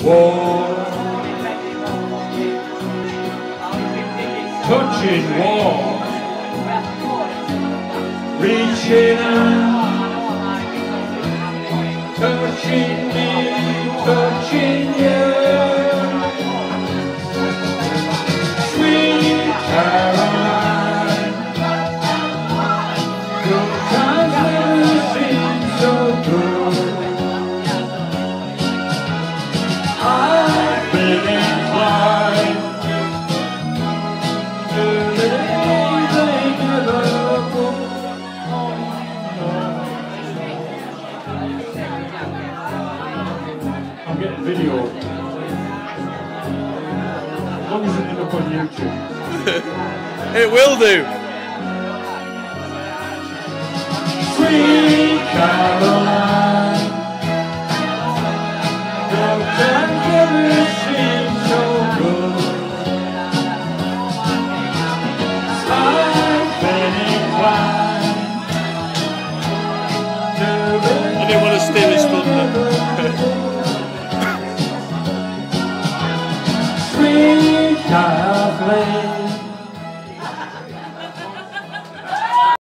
Wall, touching wall, reaching out, touching me, touching you. Sweet Caroline, good times never seem so good. I've been inclined to believe they never would. I'm getting video. As long as it ends up on YouTube. It will do. Sweet Caroline, the times never seem so good. I've been inclined to believe I didn't want to steal his thunder. Sweet Caroline.